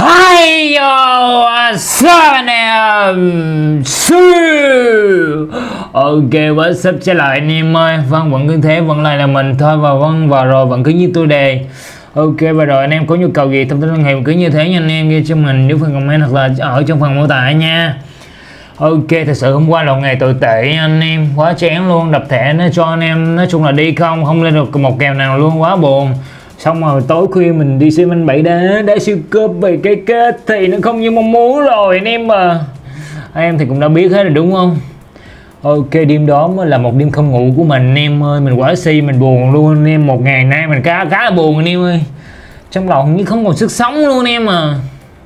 Hi yo, sao anh em? Ok, what's up trở lại anh em ơi. Vâng, vẫn cứ thế, vẫn lại là mình thôi. Và vâng, và rồi vẫn cứ như tôi đề. Ok, và rồi anh em có nhu cầu gì thông tin liên hệ cứ như thế nha anh em, ghi cho mình dưới phần comment hoặc là ở trong phần mô tả nha. Ok, thật sự hôm qua là ngày tồi tệ anh em, quá chán luôn. Đập thẻ nó cho anh em nói chung là đi không lên được một kèo nào luôn, quá buồn. Xong rồi tối khuya mình đi xem anh 7 đá siêu cướp về cái kết thì nó không như mong muốn rồi anh em mà. Anh em thì cũng đã biết hết rồi đúng không? Ok, đêm đó mới là một đêm không ngủ của mình anh em ơi, mình quá si, mình buồn luôn anh em. Một ngày nay mình khá là buồn anh em ơi, trong lòng như không còn sức sống luôn anh em à.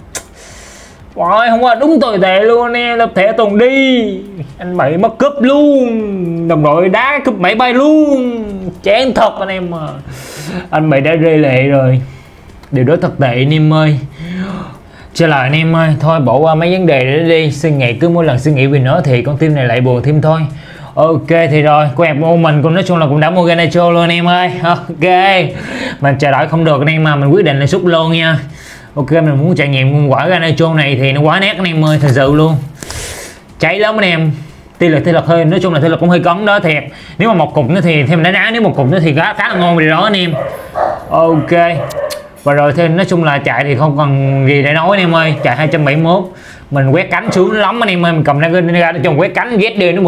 Rồi hôm qua đúng tồi tệ luôn anh em, lập thẻ tuần đi anh 7 mất cúp luôn, đồng đội đá cúp 7 bay luôn, chán thật anh em mà. Anh 7 đã rơi lệ rồi, điều đó thật tệ anh em ơi. Trở lại anh em ơi, thôi bỏ qua mấy vấn đề đó đi, suy nghĩ cứ mỗi lần suy nghĩ về nó thì con tim này lại buồn thêm thôi. Ok thì rồi, cô em mua mình cũng nói chung là cũng đã mua Garnacho luôn anh em ơi. Ok, mình chờ đợi không được anh em mà mình quyết định là xúc luôn nha. Ok, mình muốn trải nghiệm quả Garnacho này thì nó quá nét anh em ơi, thật sự luôn cháy lắm anh em. Tuy là thế lực hơi, nói chung là thế lực cũng hơi cấn đó thiệt. Nếu mà một cục nữa thì thêm đá, nếu một cục nữa thì khá là ngon điều đó anh em. Ok, và rồi thêm nói chung là chạy thì không cần gì để nói anh em ơi. Chạy 271 mình quét cánh xuống lắm anh em ơi, mình cầm ra trong quét cánh ghét đi,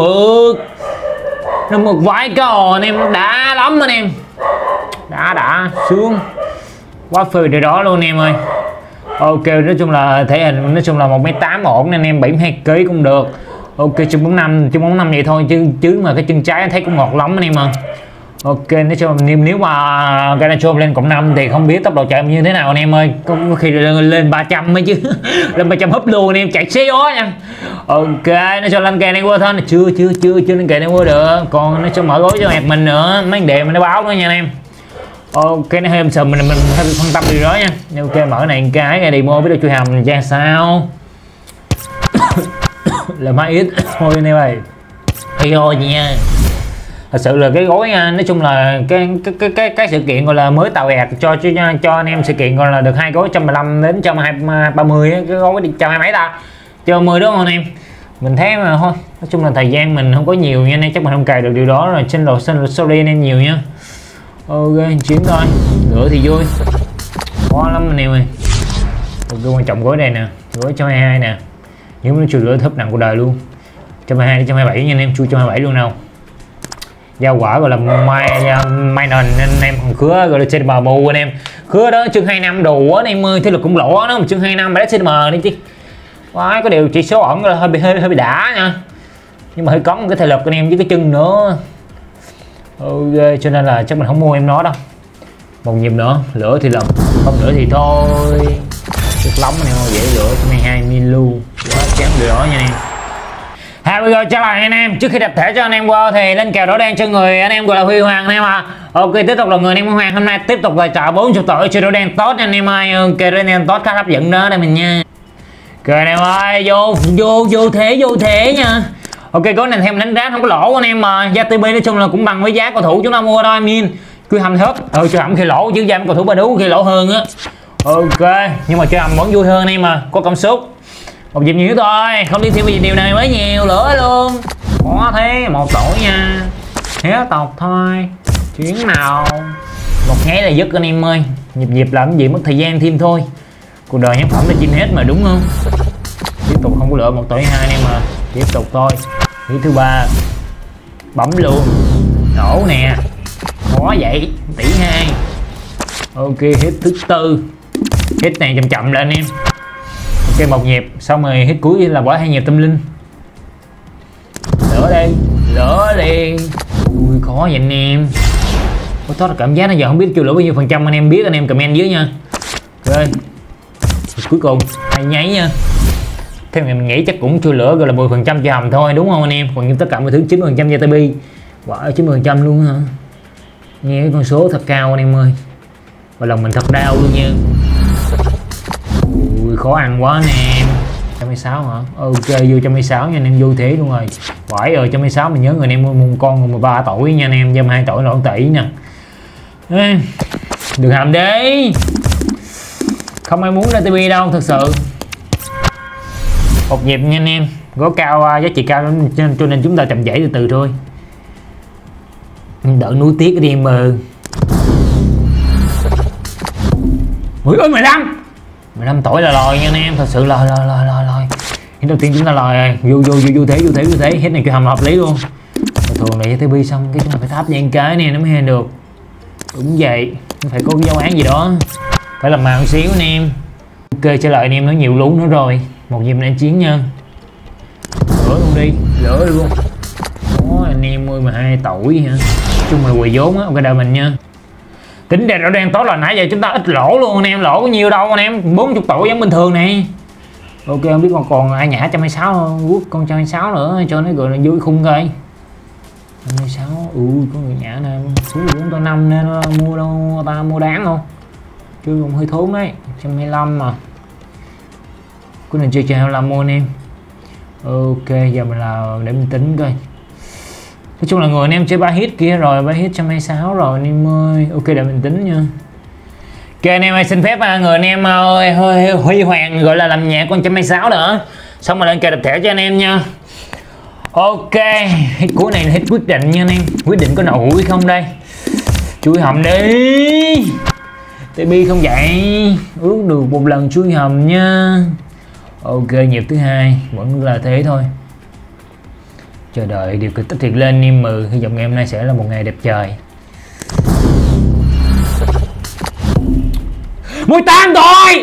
nó mượt vãi cò anh em, đã lắm anh em, đã xuống quá phê điều đó luôn anh em ơi. Ok, nói chung là thể hình nói chung là 1m8 ổn anh em, 72 kg cũng được. Ok, chân 45 vậy thôi chứ mà cái chân trái thấy cũng ngọt lắm anh em à. Ok, nói chung nếu mà Garnacho lên cộng 5 thì không biết tốc độ chạy như thế nào anh em ơi, có khi lên 300 mới chứ. Lên 300 húp luôn anh em, chạy xé gió nha. Ok, nói cho lên kè này qua thôi, chưa lên kè này qua được, còn nó cho mở gối cho hẹp mình nữa, mấy đề mình nó báo nữa nha anh em. Ok, nó hơi sầm mình hơi phân tâm điều đó nha. Ok, mở này cái đi mua biết được chui hầm ra sao. Là máy ít thôi anh em ơi, hay thôi nha. Thật sự là cái gói nói chung là cái sự kiện gọi là mới tạo ẹt cho anh em sự kiện gọi là được 2 gói 115 đến 130, cái gói đi 120 mấy ta, 110 đúng không anh em. Mình thấy mà thôi, nói chung là thời gian mình không có nhiều nha nên chắc mình không cài được điều đó rồi, xin lỗi sorry anh em nhiều nha. Ok, chuyến thôi nữa thì vui khó lắm anh em ơi. Ok, quan trọng gói này nè, gói 122 nè, những trừ lửa thấp nặng của đời luôn, 122 đến 127 nha anh em, chui 127 luôn nào. Giao quả gọi là mai nền anh em, còn khứa gọi là CDM mù anh em, khứa đó chương 2 năm đủ anh em ơi, thế là cũng lỗ đó, mà chương 2 năm đã CDM đi chứ. Quá có điều chỉ số ẩn là hơi bị đã nha, nhưng mà hơi có một cái thể lực anh em với cái chân nữa. Ok, cho nên là chắc mình không mua em nó đâu, một nhịp nữa lửa thì lầm, không lửa thì thôi. Rất lắm anh em ơi, dễ lửa 22 milu quá chém điều đó nha anh em. Bây giờ trở lại anh em, trước khi đặt thẻ cho anh em qua thì lên kèo đỏ đen cho người anh em gọi là Huy Hoàng anh em à. Ok, tiếp tục là người anh em Huy Hoàng hôm nay tiếp tục là trả 40 tội chơi đỏ đen tốt anh em ơi. Ok, đỏ đen tốt khá hấp dẫn đó đây mình nha. Ok anh em ơi, vô thế nha. Ok, gói này theo mình đánh giá không có lỗ anh em mà, giá TP nói chung là cũng bằng với giá cầu thủ chúng ta mua thôi min. Chui hầm hết, chui hầm khi lỗ chứ giá cầu thủ ba đú khi lỗ hơn á. Ok, nhưng mà chơi hầm vẫn vui hơn anh em mà, có cảm xúc. Một dịp nhiều thôi, không đi thêm vì điều này mới nhiều lửa luôn. Có thế, một tuổi nha, hé tộc thôi, chuyến nào một nháy là dứt anh em ơi. Nhịp làm gì mất thời gian thêm thôi, cuộc đời nhân phẩm là chinh hết mà đúng không. Tiếp tục không có lửa, một tuổi 2 anh em mà, tiếp tục thôi. Hit thứ 3 bấm luôn, nổ nè, khó vậy, tỷ 2. Ok, hit thứ 4, hit này chậm lên anh em. Ok, một nhịp xong rồi hit cuối là quả 2 nhịp tâm linh. Lửa đi ui khó vậy anh em. Có tốt là cảm giác nó giờ không biết chưa lửa bao nhiêu phần trăm, anh em biết anh em comment dưới nha. Ok, cuối cùng 2 nháy nha, theo mình nghĩ chắc cũng chưa lửa gọi là 10% cho hầm thôi đúng không anh em, còn như tất cả mọi thứ 90% cho TP. Quả 90% luôn hả, nghe cái con số thật cao anh em ơi, và lòng mình thật đau luôn nha. Ui khó ăn quá anh em. 116 hả? Ok, vô 116 nha anh em, vô thế luôn rồi. Phải rồi, 116 mình nhớ người anh em mua một con 13 tuổi nha anh em, dâm 2 tuổi lỗ tỷ nè. Được hàm đi. Không ai muốn ra TV đâu thật sự. Một nhịp nha anh em, gõ cao giá trị cao lắm cho nên chúng ta chậm rãi từ từ thôi. Đỡ nuối tiếc đi em mờ. Ui ơi 15 tuổi là lòi nha anh em, thật sự lòi. Cái đầu tiên chúng ta lòi rồi, vô thế, hết này cái hầm hợp lý luôn. Thường này TV xong cái chúng ta phải thắp những cái này nó mới hen được. Đúng vậy, nó phải có cái dấu án gì đó, phải làm màu một xíu anh em. Ok, trở lại anh em, nó nhiều lún nữa rồi. Một nhịp này chiến nha. Lỡ luôn đi, lỡ luôn. Đó, anh em ơi 12 tuổi hả? Chung là quỳ vốn á, ok đợi mình nha. Tính ra rõ ràng tối là nãy giờ chúng ta ít lỗ luôn anh em, lỗ có nhiều đâu anh em, 40 tuổi giống bình thường này. Ok, không biết còn ai nhả 126 không? Quốc con 126 nữa cho nó gọi là vui khung coi. 126, có người nhả nè, số 405 nên nó mua đâu, ta mua đáng không? Chứ cũng hơi thốn đấy, 125 mà. Cái này chơi 25 mua anh em. Ok, giờ mình là để mình tính coi. Nói chung là người anh em chơi 3 hit kia rồi, 3 hit 126 rồi anh em ơi. Ok, để mình tính nha. Ok anh em ơi, xin phép người anh em ơi hơi huy hoàng gọi là làm nhạc con 126 nữa. Xong rồi lên kèo tập thể cho anh em nha. Ok, hit cuối này là hit quyết định nha anh em. Quyết định có nổi không đây. Chui hầm đi. TB không vậy. Ước được một lần chui hầm nha. Ok, nhịp thứ hai vẫn là thế thôi. Chờ đợi điều kiện tích thiệt lên em mừ. Hy vọng ngày hôm nay sẽ là một ngày đẹp trời. 18 rồi.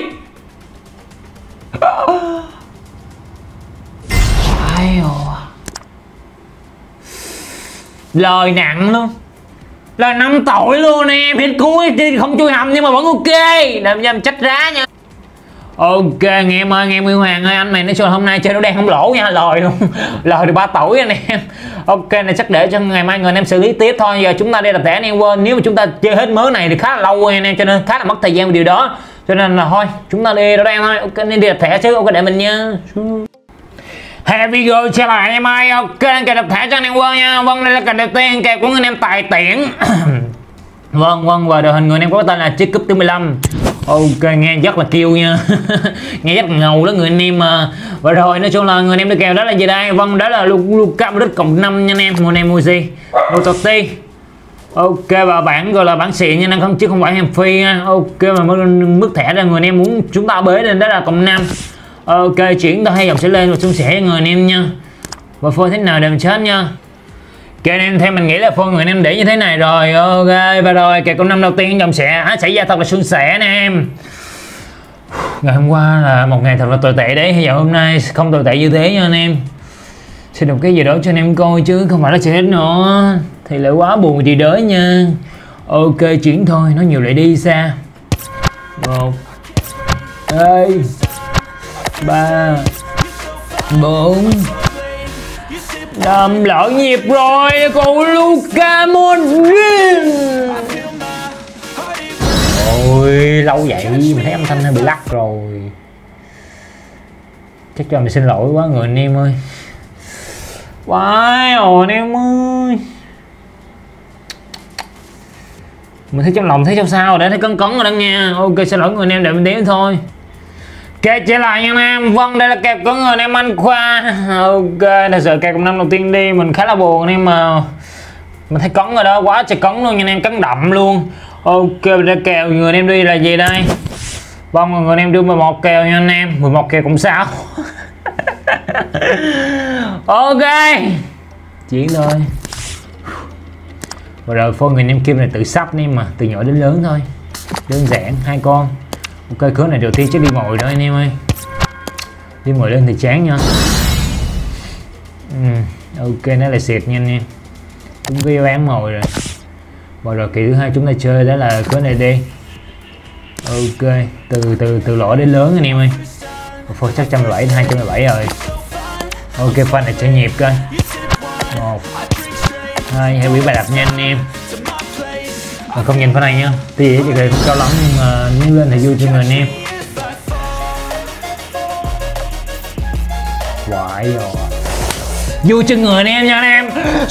Lời nặng luôn. Là 5 tuổi luôn em. Hit cuối không chui hầm nhưng mà vẫn ok. Đừng nhầm trách rá nha. Ok nghe em ơi, nghe Nguyên Hoàng ơi, anh mày nói chung hôm nay chơi nó đang không lỗ nha, lời luôn. Lời được 3 tuổi anh em. Ok này chắc để cho ngày mai người anh em xử lý tiếp thôi. Giờ chúng ta đi tập thể anh em quên, nếu mà chúng ta chơi hết mớ này thì khá là lâu anh em, cho nên khá là mất thời gian về điều đó. Cho nên là thôi chúng ta đi đó đang thôi. Ok nên đi tập thể chứ, ok để mình nha. Here we go, trở lại anh em ơi. Ok kèo tập thể cho anh em quên nha. Vâng, đây là kèo đầu tiên, kèo của anh em tài tiễn. Vâng và đội hình người anh em có tên là chiếc cúp thứ 15. Ok nghe rất là kêu nha. Nghe rất là ngầu đó người anh em mà. Và rồi nói chung là người anh em được kèo đó là gì đây? Vâng đó là Luka Modric cộng 5 nha anh em. Một em Muji Totti. Ok và bản gọi là bản xịn nha anh không, chứ không phải hàng phi nha. Ok và mức thẻ là người anh em muốn chúng ta bế lên đó là cộng 5. Ok chuyển tới hai dòng sẽ lên và xuống sẻ người anh em nha. Và phôi thế nào để mình chết nha. Ok anh em, theo mình nghĩ là phôi người anh em để như thế này rồi. Ok và rồi kèo cộng 5 đầu tiên dòng sẽ xảy ra thật là suôn sẻ anh em. Ngày hôm qua là một ngày thật là tồi tệ đấy, giờ hôm nay không tồi tệ như thế nha anh em. Sẽ được cái gì đó cho anh em coi chứ không phải là chết nữa thì lại quá buồn gì đó nha. Ok chuyển thôi, nói nhiều lại đi xa. 1 2 3 4 5 lỡ nhịp rồi cô Luka Modric. Ôi lâu vậy mình thấy âm thanh hơi bị lắc rồi, chắc cho mình xin lỗi quá người anh em ơi. Wow anh em ơi, mình thấy trong lòng thấy sao sao để thấy cấn rồi đó nha. Ok xin lỗi người anh em, để mình đếm thôi. Ok trở lại nha anh em. Vâng đây là kèo của người anh em Anh Khoa. Ok thật sự kèo cộng 5 đầu tiên đi mình khá là buồn anh em, mà mình thấy cấn rồi đó, quá trời cấn luôn nha anh em, cấn đậm luôn. Ok đây kèo người anh em đi là gì đây? Vâng người anh em đưa 11 kèo nha anh em, 11 kèo cũng sao. Ok chuyển thôi. Và rồi phone người anh em kim này tự sắp đi mà, từ nhỏ đến lớn thôi, đơn giản hai con. Ok cửa này đầu tiên chứ đi ngồi đó anh em ơi, đi ngồi lên thì chán nha. Ok nó là xịt nha anh em, cũng có bán mồi rồi. Và rồi kỳ thứ hai chúng ta chơi đó là cửa này đi. Ok từ lỗ đến lớn anh em ơi. Phone chắc 117 217 rồi. Ok pha này chơi nhịp coi. 1 2 hãy quỷ bài đập nha anh em. Mà không nhìn pha này nha, thì chỉ không cao lắm nhưng mà nếu lên thì vui cho người anh em. Quái rồi, vui cho người anh em nha anh em.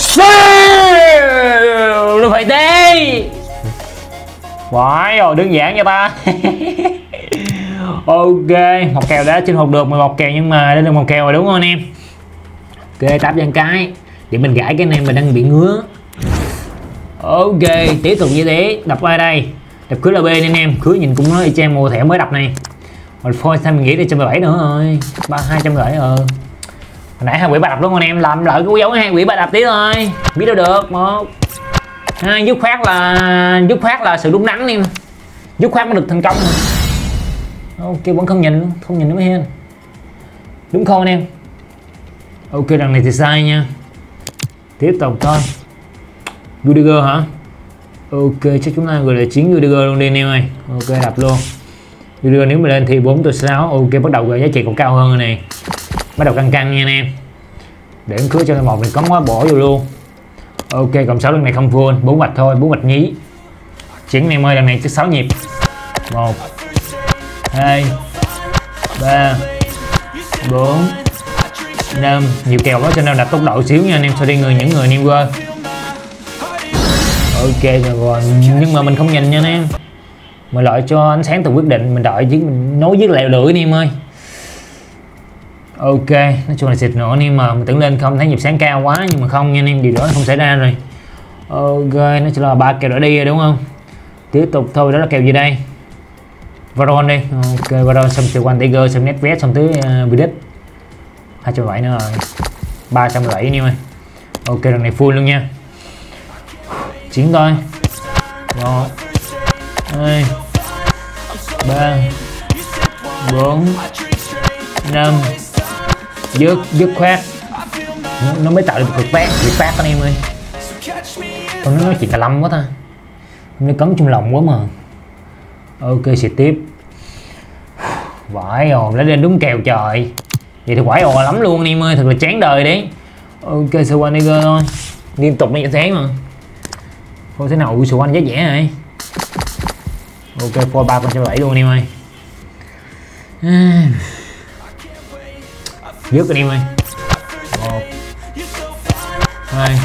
Nó phải thế. Quái rồi đơn giản cho ta. Ok, một kèo đã chinh phục được 11 kèo nhưng mà đây là một kèo rồi đúng không anh em? Ok, táp lên cái để mình gãi cái này mình đang bị ngứa. Ok, tiếp tục như thế, đập ai đây? Đập cưới là B anh em, cưới nhìn cũng nói y chang mùa thẻ mới đập này. Rồi phôi sao mình nghĩ đến 117 nữa rồi, 270 hồi nãy 2 quỷ ba đập đúng không anh em? Làm lợi cái dấu 2 quỷ ba đập tí thôi, biết đâu được. 1 2, dứt khoát là sự đúng đắn anh em, dứt khoát mới được thành công. Ok, vẫn không nhìn nữa mới hen, đúng không anh em? Ok, đằng này thì sai nha. Tiếp tục thôi. Rudiger hả? Ok, chắc chúng ta gọi là chiến Rudiger luôn đi anh em ơi. Ok, đập luôn. Rudiger nếu mà lên thì 4/6. Ok, bắt đầu giá trị còn cao hơn rồi này. Bắt đầu căng nha anh em. Để cưới cho một mình cấn quá bỏ vô luôn. Ok, cộng 6 lần này không full, 4 vạch thôi, 4 vạch nhí. Chiến anh em ơi, lần này chắc 6 nhịp. 1 2 3 4 5, nhiều kèo đó cho nên đặt tốc độ xíu nha anh em, sau đi những người anh em quên. Ok rồi, nhưng mà mình không nhìn nha anh em, mà lợi cho ánh sáng tự quyết định, mình đợi chứ mình nối với lèo lưỡi anh em ơi. Ok, nói chung là xịt nữa anh em, mà mình tưởng lên không thấy nhịp sáng cao quá nhưng mà không nha anh em, điều đó không xảy ra rồi. Ok, nó chỉ là 3 kèo đã đi rồi đúng không? Tiếp tục thôi, đó là kèo gì đây? Varon đi. Ok, Varon xong từ One Tiger, xong Netvet, xong tới Vidic 270 nữa rồi, 370 anh em ơi. Ok, lần này full luôn nha. Chiến thôi. 1 2 3 4 5, dứt khoát. Nó mới tạo được việc phát anh em ơi. Còn nó nói chuyện cà lâm quá ta, nó cấn trong lòng quá mà. Ok, xịt tiếp. Vãi ồ, lấy lên đúng kèo trời. Vậy thì quải ồ lắm luôn anh em ơi, thật là chán đời đấy. Ok, Swaniger thôi, liên tục như thế mà. Thôi thế nào ui Swan giá rẻ này. Ok, for 3/7 luôn anh em ơi. Dứt anh em ơi. 1 2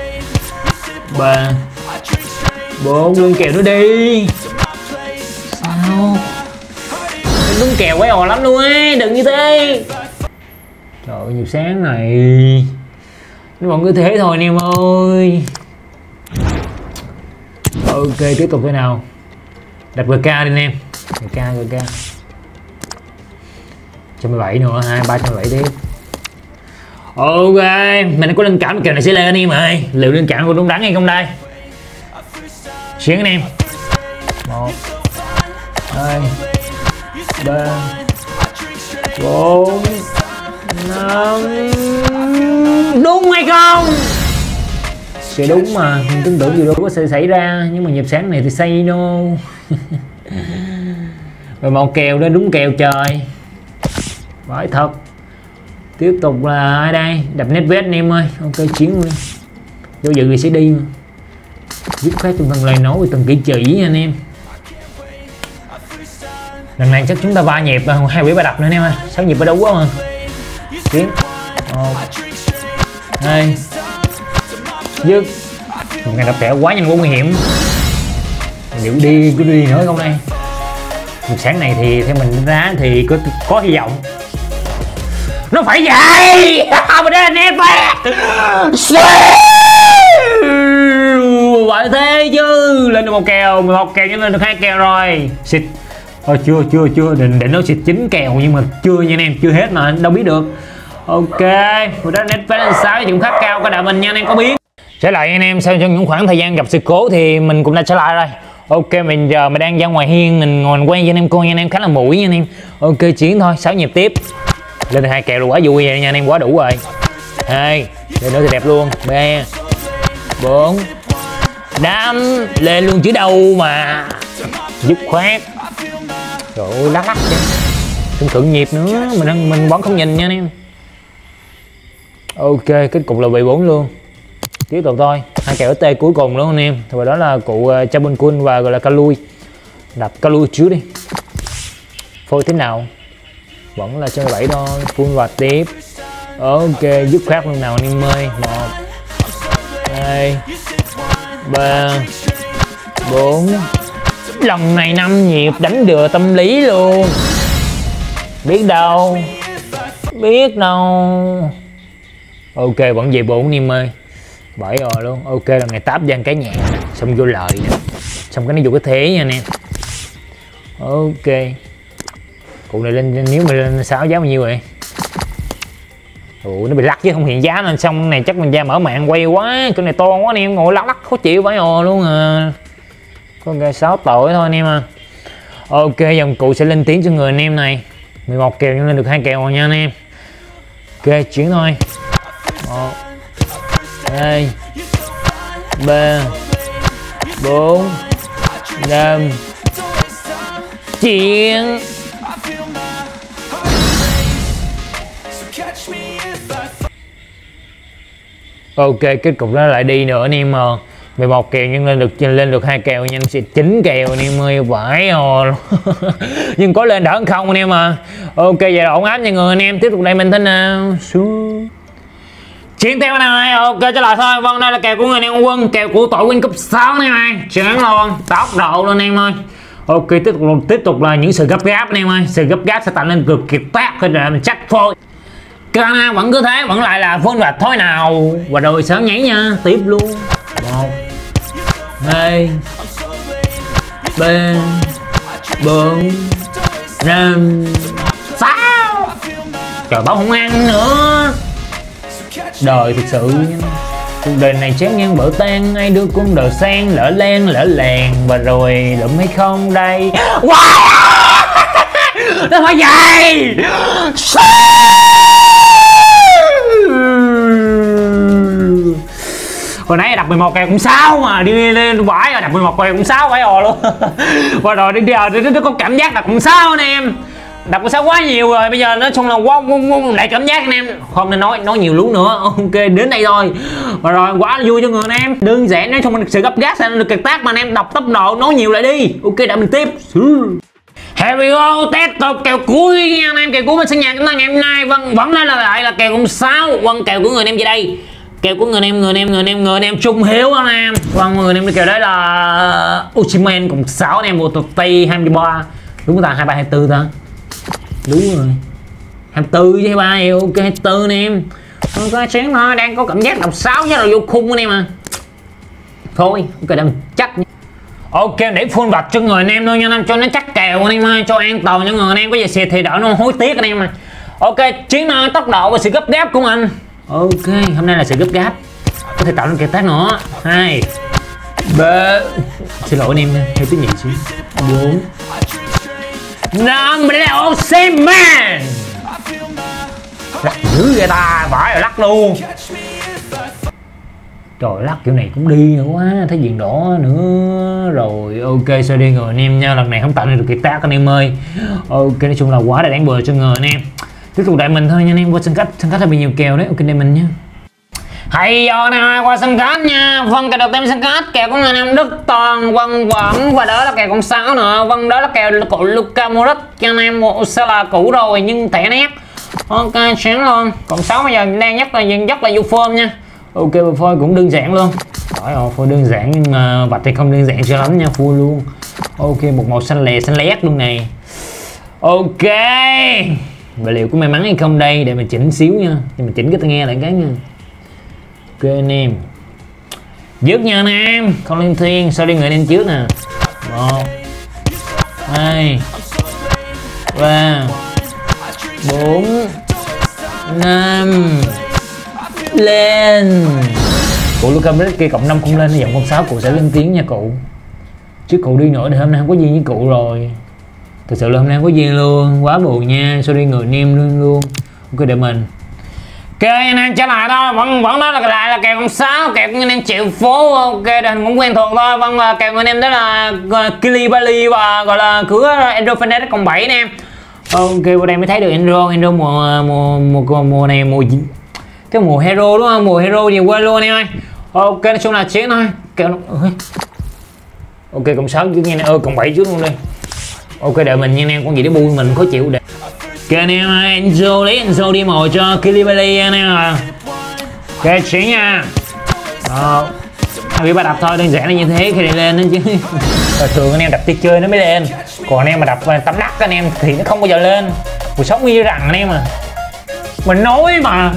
3 4, luôn kèo nữa đi. Sao? Đúng kèo quái ồ lắm luôn ấy, đừng như thế. Trời ơi, nhịp sáng này nó vẫn cứ thế thôi anh em ơi. Ok, tiếp tục thế nào? Đặt GK đi anh em. GK 117 nữa, 370 tiếp. Ok, mình có linh cảm kèo này sẽ lên anh em ơi. Liệu linh cảm của đúng đắn hay không đây? Xuyến anh em. 1 2 3 4 5, đúng hay không? Sẽ đúng mà, mình tưởng tượng gì đâu có sẽ xảy ra, nhưng mà nhịp sáng này thì say no. Rồi một kèo đó đúng kèo trời, phải thật. Tiếp tục là ai đây? Đập Netvet anh em ơi. Ok, chiến luôn. Do dự thì sẽ đi mà. Dứt khoát trong từng lời nói với từng kỹ chỉ nha anh em. Lần này chắc chúng ta 3 nhịp, 2 quỷ 3 đập nữa anh em ơi. 6 nhịp ở đâu quá mà. Chiến 1 2 dứt. Một ngày đập kẹo quá nhanh quá nguy hiểm. Liệu đi cứ đi nữa không đây? Một sáng này thì theo mình đánh giá thì có hy vọng. Nó phải vậy. Mà đây là Netvet. Phải thế chứ. Lên được 1 kèo, 11 kèo cho lên được 2 kèo rồi. Xịt. Thôi chưa định nó xịt 9 kèo nhưng mà chưa nha anh em, chưa hết mà đâu biết được. Ok, rồi đó Netvet là 6 dụng khá cao cả đạo mình nha anh em có biết. Trở lại anh em, sau trong những khoảng thời gian gặp sự cố thì mình cũng đã trở lại rồi. Ok, mình giờ mình đang ra ngoài hiên, mình ngồi quay cho anh em coi nha anh em, khá là mũi nha anh em. Ok, chiến thôi, 6 nhịp tiếp. Lên 2 kèo là quá vui vậy nha anh em, quá đủ rồi. 2, lên nữa thì đẹp luôn. 3 4 5, lên luôn chứ đâu mà. Dứt khoát. Trời ơi, lắc chứ. Không thượng nhịp nữa, mình vẫn không nhìn nha anh em. Ok, kết cục là 14 luôn. Tiếp tục thôi, 2 kèo ST cuối cùng luôn anh em. Và đó là cụ Chabunkun và gọi là Kalui. Đập Kalui trước đi. Phôi thế nào? Vẫn là chơi 7 thôi, full và tiếp. Ok, dứt khoát luôn nào anh em ơi. 1 2 3 4. Lần này 5 nhịp đánh đưa tâm lý luôn. Biết đâu. Biết đâu. Ok vẫn về 4 anh em ơi. 7 rồi luôn. Ok lần này táp gian cái nhẹ. Xong vô lợi nè. Xong cái nó vô cái thế nha anh em. Ok. Cụ này lên nếu mà lên 6 giá bao nhiêu vậy? Ủa nó bị lắc chứ không hiện giá nên xong này chắc mình ra mở mạng quay quá. Cái này to quá anh em ngồi lắc lắc khó chịu phải luôn à. Có cái 6 tội thôi anh em à. Ok dòng cụ sẽ lên tiếng cho người anh em này. 11 kèo nhưng lên được 2 kèo rồi nha anh em. Ok chuyển thôi. 1 2 3 4 5 chuyển. Ok kết cục đó lại đi nữa anh em mà. 11 kèo nhưng lên được 2 kèo nha, sẽ 9 kèo anh em ơi, vãi rồi. Nhưng có lên đỡ hơn không anh em à. Ok vậy là ổn áp nha người anh em. Tiếp tục đây mình thế nào xuống chiến theo này. Ok trở lại thôi. Vâng đây là kèo của người anh em Quân, kèo của tội Win Cup 6 anh em ơi, chán luôn tốc độ luôn anh em ơi. Ok tiếp tục là những sự gấp gáp anh em ơi. Sự gấp gáp sẽ tạo nên cực kiệt tác khi là mình chắc phôi. Kana vẫn cứ thế, vẫn lại là phun vạch thôi nào. Và rồi sớm nhảy nha, tiếp luôn. 1 2 3 4 5 6. Trời báo không ăn nữa. Đời thực sự cuộc đời này chán ngang bở tan, ai đưa con đời sang lỡ len lỡ làng. Và rồi lụm hay không đây. Wow! Nó phải vậy. Hồi nãy đập 11 kèo cũng 6 mà đi lên vãi rồi, đập 11 kèo cũng 6 vãi ồ luôn. Và rồi đi nó có cảm giác đập cũng 6 anh em. Đập cũng 6 quá nhiều rồi, bây giờ nói chung là lại cảm giác anh em. Không nên nói nhiều lú nữa. Ok đến đây thôi. Và rồi quá vui cho người anh em. Đơn giản nói chung mình sự gấp gáp sẽ được kiệt tác mà anh em đọc tốc độ nói nhiều lại đi. Ok đã mình tiếp. Here we go, tiếp tục kèo cuối nha anh em. Kèo cuối mình sân nhà chúng ta ngày hôm nay. Vâng vẫn lại là kèo cũng 6. Vâng kèo của người anh em gì đây? Kèo của người anh em Trung Hiếu anh em. Vâng người anh em kèo đấy là Uchimen cùng 6 anh em, một Tây 23. Đúng ta 23 24 ta. Đúng rồi. 24 với 23 thì ok 24 anh em. Ok chén thôi, đang có cảm giác đọc 6 với là vô khung anh em à. Thôi, ok đã mình chắc. Ok để full vạch cho người anh em thôi nha anh em, cho nó chắc kèo anh em ơi, cho an toàn cho người anh em có gì xịt thì đỡ nó hối tiếc anh em à. Ok chiến nói tốc độ và sự gấp gáp của mình. Ok hôm nay là sự gấp gáp, có thể tạo nên kèo tác nữa. 2 3 xin lỗi anh em nha, theo tiếng nhị xíu. 4 5 Osimhen. Lắc dữ vậy ta, vãi rồi lắc luôn. Trời lắc kiểu này cũng đi nữa quá, thấy diện đỏ nữa rồi. Ok sao đi người anh em nha, lần này không tạo nên được kiệt tác anh em ơi. Ok nói chung là quá là đáng bừa cho người anh em. Tiếp tục đại mình thôi nha anh em, qua sân khách hơi bị nhiều kèo đấy. Ok đây mình nha. Hay giờ nào qua sân khách nha. Vâng kèo đầu tiên sân khách kèo của người anh em Đức Toàn Vân vẫn, và đó là kèo con 6 nữa. Vâng đó là kèo của Luka Modric cho anh em, một sẽ là cũ rồi nhưng thẻ nét. Ok sáng luôn. Còn 6 bây giờ đang rất là vô form nha. Ok phôi cũng đơn giản luôn. Rồi phôi đơn giản nhưng mà vạch thì không đơn giản cho lắm nha, phôi luôn. Ok một màu xanh lét luôn này. Ok và liệu có may mắn hay không đây, để mình chỉnh xíu nha, để mình chỉnh cái tai nghe lại cái nha. Ok anh em dứt nha anh em, không lên thiên. Sao đi người anh em trước nè. 1 2 3 4 5 lên. Cụ Luka Modric kia cộng 5 không lên, giọng con 6 cụ sẽ lên tiếng nha cụ. Chứ cụ đi nữa thì hôm nay không có duyên với cụ rồi. Thực sự là hôm nay không có duyên luôn, quá buồn nha. Sao đi người anh em luôn. Ok để mình. Ok anh em trở lại đó, vẫn đó là lại là kèo con 6, kèo của anh em triệu phố. Ok đội hình cũng quen thuộc thôi. Vâng và kèo của anh em đó là Koulibaly và gọi là cửa Enzo Fernandez cộng 7 anh em. Ok vào đây mới thấy được Enzo mùa này cái mùa hero đúng không, mùa hero nhiều quên luôn anh em ơi. Ok nói chung là chiến thôi kèo. Ok cộng 6 chứ nghe ơi, cộng 7 trước luôn đi. Ok đợi mình nha anh em, con gì để bui mình khó chịu để. Ok anh em ơi, Enzo đi mồi cho Koulibaly anh em à. Ok chiến nha. Bị ba đập thôi, đơn giản là như thế khi đi lên đó chứ. Thường anh em đập chơi nó mới lên, còn anh em mà đập tắm đắt anh em thì nó không bao giờ lên. cuộc sống như rằng anh em à, mình nói mà.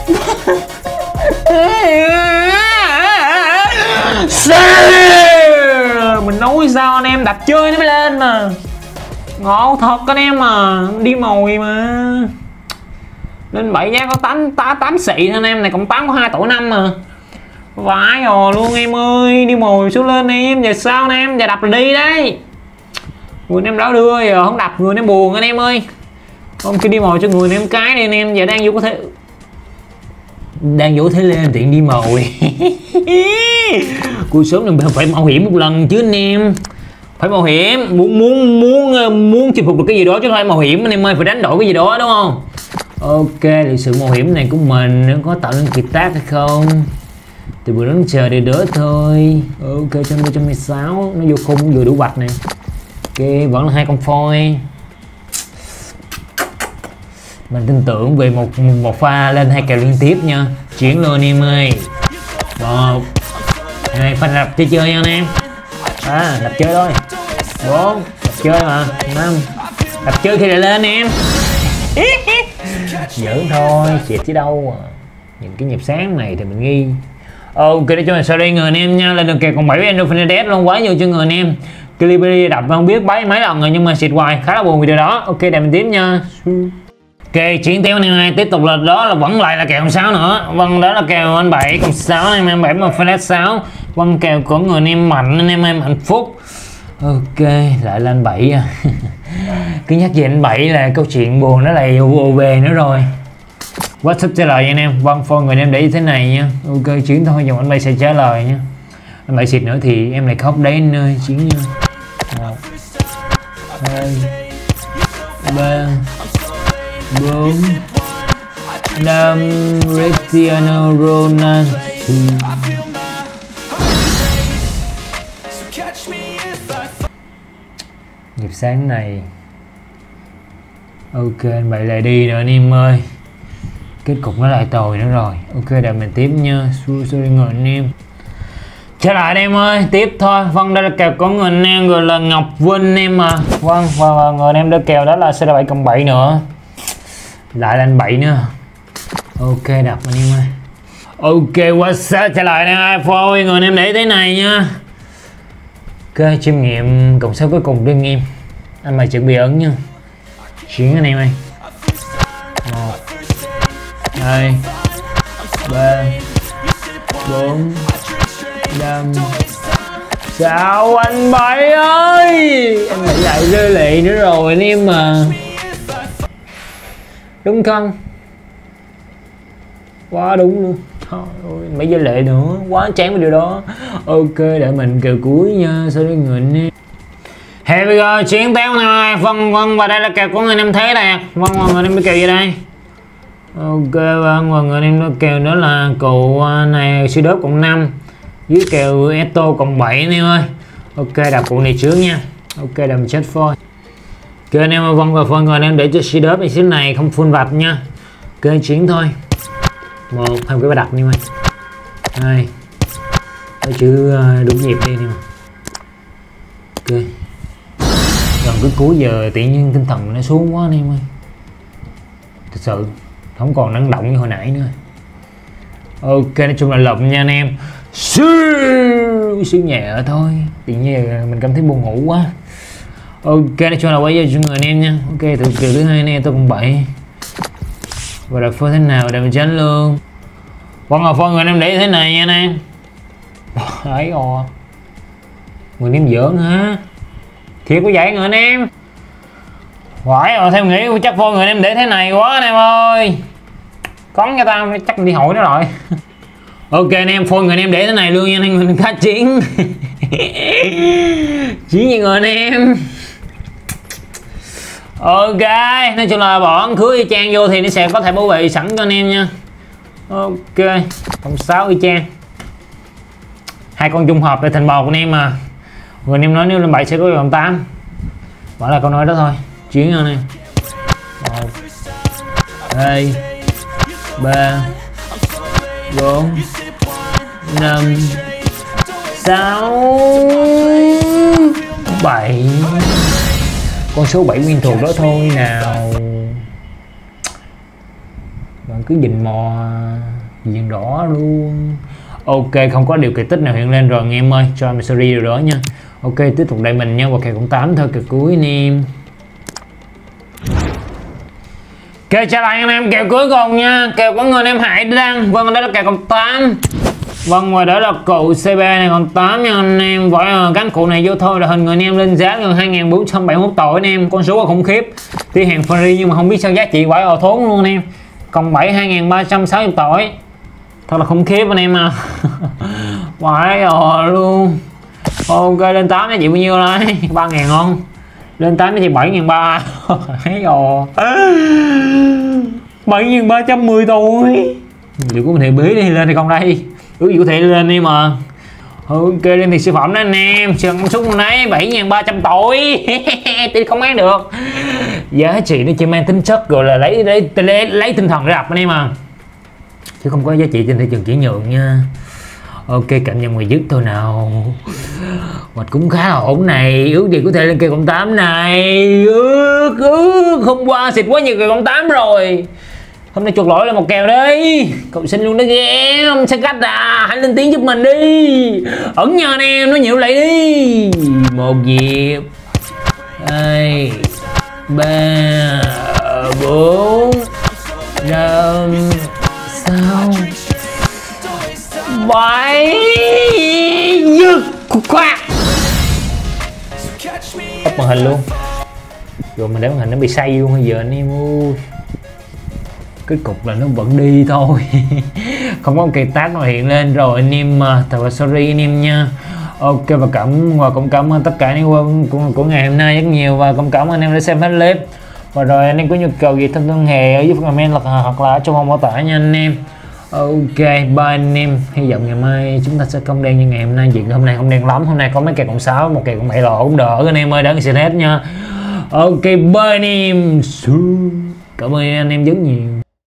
Mình nói sao anh em, đập chơi nó mới lên mà. Ngộ thật anh em mà, đi mồi mà. Lên 7 giá có 8 xị anh em này, cộng 8 có 2 tổ 5 mà. Vãi rồi luôn em ơi, đi mồi xuống lên em, giờ sao anh em, giờ đập là đi đấy. Người anh em đã đưa giờ không đập người anh em buồn anh em ơi. Không kia đi mồi cho người anh em cái đi anh em, giờ đang vô có thể lên tiện đi mồi. Cuộc sống này phải mạo hiểm một lần chứ anh em, phải mạo hiểm, muốn chinh phục được cái gì đó chứ không phải mạo hiểm anh em ơi, phải đánh đổi cái gì đó đúng không? Ok, thì sự mạo hiểm này của mình nó có tạo nên kiệt tác hay không thì vừa đến chờ để đỡ thôi. Ok, 116 nó vô khung vừa đủ bạch này. Ok, vẫn là 2 con phôi. Mình tin tưởng về một pha lên 2 kèo liên tiếp nha. Chuyển luôn em ơi. 1 2 pha đập chơi nha anh em. Đập chơi thôi. 4 đập chơi mà. 5 đập chơi khi lại lên em. Giỡn thôi, xịt chứ đâu à. Những cái nhịp sáng này thì mình ghi. Ok, để cho mình sau đây người anh em nha, lên được kèo còn 7 Endorphin luôn, quá nhiều cho người anh em. Clippery đập không biết mấy lần rồi nhưng mà xịt hoài khá là buồn vì điều đó. Ok, để mình tiếp nha. Ok, chuyển tiếp này tiếp tục là đó là vẫn lại là kèo 6 nữa. Vâng, đó là kèo anh 7 còn 6 anh em 7 mà flash 6. Vâng, kèo của người anh em mạnh, anh em hạnh phúc. Ok, lại lên 7 à. Cứ nhắc về anh 7 là câu chuyện buồn nó lại về nữa rồi. Quá thích trả lời anh em. Vâng, phone người anh em để như thế này nha. Ok, chuyển thôi, dòng anh 7 sẽ trả lời nha. Anh 7 xịt nữa thì em lại khóc đấy anh ơi, chuyển nha. 1 2 3 4 5 Cristiano Ronaldo. Nhịp sáng này. Ok, anh bậy lại đi nữa anh em ơi. Kết cục nó lại tồi nữa rồi. Ok, để mình tiếp nha. Sorry người anh em. Trở lại anh em ơi, tiếp thôi. Vâng, đây là kèo của người anh em gọi là Ngọc Vinh em mà. Vâng, và người anh em đã kèo đó là CD7 cộng 7 nữa. Lại lên 7 nữa. Ok, đập anh em ơi. Ok, quá sao trở lại nè phôi người anh em để thế này nha. Ok, chiêm nghiệm cộng 6 cuối cùng đi anh em. Anh mày chuẩn bị ấn nha. Chuyển anh em ơi. 1 2 3 4 5 6 anh 7 ơi. Anh lại lại rơi lệ nữa rồi anh em mà. Đúng không? Quá đúng luôn. Thôi mấy giới lệ nữa, quá chán với điều đó. Ok, để mình kèo cuối nha. Sau đây người anh em. Here we go, chuyển téo này. Vâng, và đây là kèo của người anh em Thế nè. Vâng, người anh em mới kèo gì đây? Ok, vâng, và người anh em nó kèo đó là cụ này siêu đớp cộng 5 với kèo Eto cộng 7 anh em ơi. Ok, đặt cụ này trước nha. Ok, để mình chết phôi. Ok anh em ơi, vâng, và phôi người anh em để cho siêu đớp xíu này không full vạch nha. Ok, chuyển thôi. 1 hai cái đặt đi mày. 2 cái chữ đúng nhịp đi nè. Ok, gần cái cuối giờ tự nhiên tinh thần nó xuống quá anh em ơi, thật sự không còn năng động như hồi nãy nữa. Ok, nói chung là lụm nha anh em. Xíu nhẹ thôi, tự nhiên mình cảm thấy buồn ngủ quá. Ok, nói chung là quay giờ cho người anh em nha. Ok, từ kiểu thứ hai anh em tôi cũng 7 và đợt phơi thế nào để mình tránh luôn. Vẫn là phơi người anh em để thế này nha anh em. Ấy ồ, người anh em giỡn hả? Thiệt có vậy người anh em? Phải rồi, theo nghĩ chắc phơi người anh em để thế này quá anh em ơi. Cón cho tao chắc đi hội nó rồi. Ok anh em, phone người anh em để thế này luôn nha anh em, mình cá chiến. Chiến như người anh em. Ok, nói chung là bỏ ấn khứa y chang vô thì nó sẽ có thể bảo vệ sẵn cho anh em nha. Ok, cộng 6 y chang. Hai con trung hợp để thành bầu của anh em mà. Người anh em nói nếu lên 7 sẽ có cộng 8. Bỏ là câu nói đó thôi. Chuyển anh em. 1 2 3 4 5 6 7. Con số 7 nguyên thuộc đó thôi nào. cứ nhìn mò diện đỏ luôn. Ok, không có điều kỳ tích nào hiện lên rồi anh em ơi, cho em series rồi đó nha. Ok, tiếp tục đây mình nha, và kèo cộng 8 thôi, kèo cuối anh em. Ok, chào lại anh em, kèo cuối cùng nha, kèo của người anh em Hải đăng. Vâng, đó là kèo cộng 8. Vâng, và đó là cụ CB này còn 8 nha anh em. Vỏ cánh cụ này vô thôi là hình người anh em lên giá gần 2471 tội anh em. Con số là khủng khiếp. Tuy hàng free nhưng mà không biết sao giá trị vỏ thốn luôn anh em. Còn 7 2360 tội. Thật là khủng khiếp anh em à. Vãi luôn. Ok, lên 8 giá trị bao nhiêu đây? 3.000 không? Lên 8 giá trị 7.300. Thấy rồi. 7.310 tuổi. Liệu có thể bí đi lên thì không đây? Ước gì có thể lên đi mà. Ok, lên thì siêu phẩm đó anh em. Sườn công súng đấy 7.300 tuổi. Thì không bán được. Giá trị nó chỉ mang tính chất gọi là lấy tinh thần ra đập anh em à, chứ không có giá trị trên thị trường chuyển nhượng nha. Ok, cảm nhận ngoài dứt thôi nào. Mình cũng khá là ổn này. Ước gì có thể lên kèo cộng 8 này. Ước hôm qua xịt quá nhiều kèo cộng 8 rồi. Hôm nay chuột lỗi là một kèo đi. Cậu xin luôn đó game. Sao cách à? Hãy lên tiếng giúp mình đi. Ẩn nhờ anh em nó nhiều lại đi. Một nhịp 2 3 4 5 6 7 dứt khoa. Úp màn hình luôn. Rồi mình để màn hình nó bị say luôn bây giờ anh em ơi. Cái cục là nó vẫn đi thôi. Không có cây tác nào hiện lên rồi anh em mà. Thật là sorry anh em nha. Ok, và cũng cảm ơn tất cả anh em của ngày hôm nay rất nhiều, và cũng cảm ơn anh em đã xem hết clip. Và rồi anh em có nhu cầu gì thông tin hề ở dưới phần comment hoặc là trong phòng mô tả nha anh em. Ok, bye anh em. Hy vọng ngày mai chúng ta sẽ không đen như ngày hôm nay. Chuyện hôm nay không đen lắm. Hôm nay có mấy kèo cộng 6, một kèo cộng 7 lọ cũng đỡ anh em ơi, đỡ xin hết nha. Ok, bye anh em. Cảm ơn anh em rất nhiều.